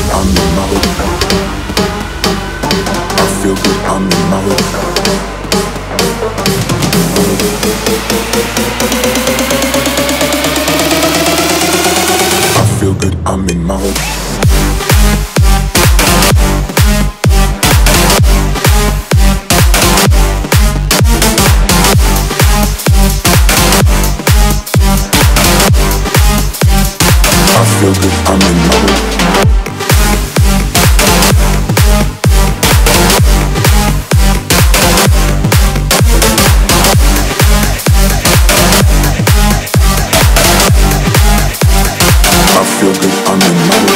I'm in mode. I feel good, I'm in mode. I feel good, I'm in mode. I feel good, I'm in mode. I feel good, I'm in mode.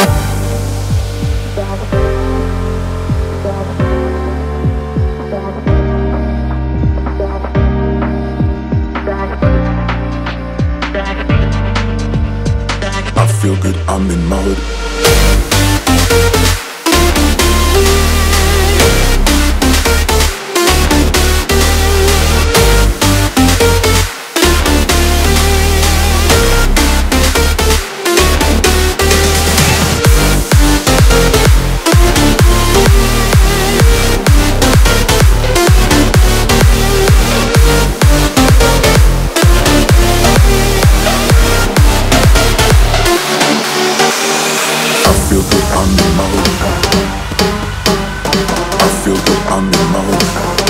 I feel good, I'm in mode. I feel good, I'm in mode. I feel good, I'm in mode.